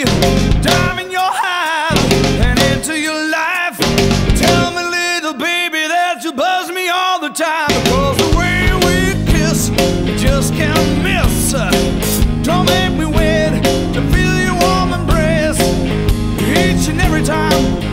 dive in your heart and into your life. Tell me, little baby, that you buzz me all the time. Because the way we kiss, you just can't miss. Don't make me wait to feel your warm embrace each and every time.